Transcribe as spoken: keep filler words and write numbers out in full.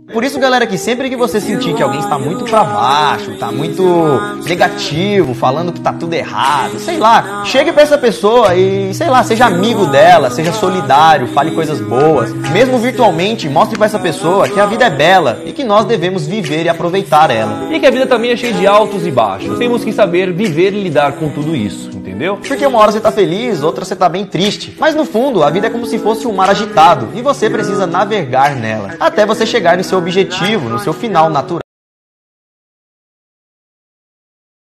Por isso, galera, que sempre que você sentir que alguém está muito pra baixo, tá muito negativo, falando que tá tudo errado, sei lá, chegue pra essa pessoa e, sei lá, seja amigo dela, seja solidário, fale coisas boas. Mesmo virtualmente, mostre pra essa pessoa que a vida é bela e que nós devemos viver e aproveitar ela. E que a vida também é cheia de altos e baixos. Temos que saber viver e lidar com tudo isso, entendeu? Porque uma hora você tá feliz, outra você tá bem triste. Mas no fundo, a vida é como se fosse um mar agitado e você precisa navegar nela, até você chegar no seu objetivo, no seu final natural.